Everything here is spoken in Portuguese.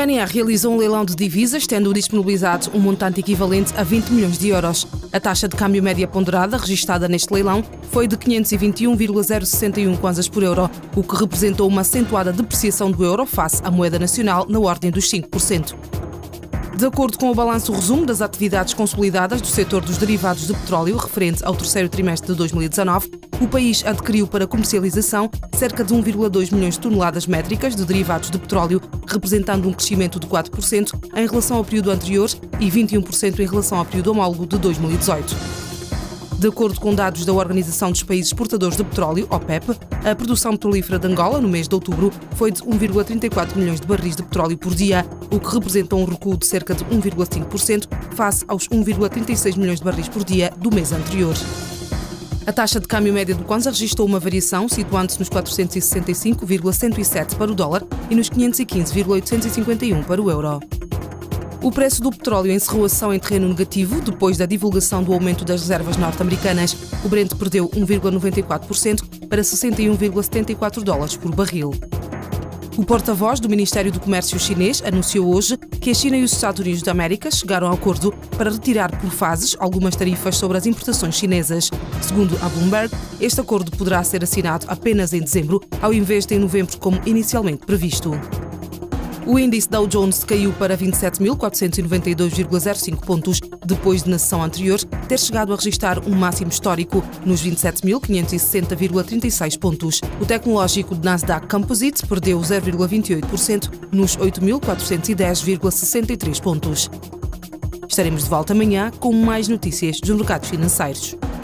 GNR realizou um leilão de divisas, tendo disponibilizado um montante equivalente a 20 milhões de euros. A taxa de câmbio média ponderada registada neste leilão foi de 521,061 kwanzas por euro, o que representou uma acentuada depreciação do euro face à moeda nacional na ordem dos 5%. De acordo com o balanço resumo das atividades consolidadas do setor dos derivados de petróleo referente ao terceiro trimestre de 2019, o país adquiriu para comercialização cerca de 1,2 milhões de toneladas métricas de derivados de petróleo, representando um crescimento de 4% em relação ao período anterior e 21% em relação ao período homólogo de 2018. De acordo com dados da Organização dos Países Exportadores de Petróleo, OPEP, a produção petrolífera de Angola no mês de outubro foi de 1,34 milhões de barris de petróleo por dia, o que representa um recuo de cerca de 1,5% face aos 1,36 milhões de barris por dia do mês anterior. A taxa de câmbio média do Kwanza registrou uma variação, situando-se nos 465,107 para o dólar e nos 515,851 para o euro. O preço do petróleo encerrou a sessão em terreno negativo depois da divulgação do aumento das reservas norte-americanas. O Brent perdeu 1,94% para 61,74 dólares por barril. O porta-voz do Ministério do Comércio chinês anunciou hoje que a China e os Estados Unidos da América chegaram a acordo para retirar por fases algumas tarifas sobre as importações chinesas. Segundo a Bloomberg, este acordo poderá ser assinado apenas em dezembro, ao invés de em novembro, como inicialmente previsto. O índice Dow Jones caiu para 27.492,05 pontos, depois de, na sessão anterior, ter chegado a registrar um máximo histórico nos 27.560,36 pontos. O tecnológico de Nasdaq Composite perdeu 0,28% nos 8.410,63 pontos. Estaremos de volta amanhã com mais notícias dos mercados financeiros.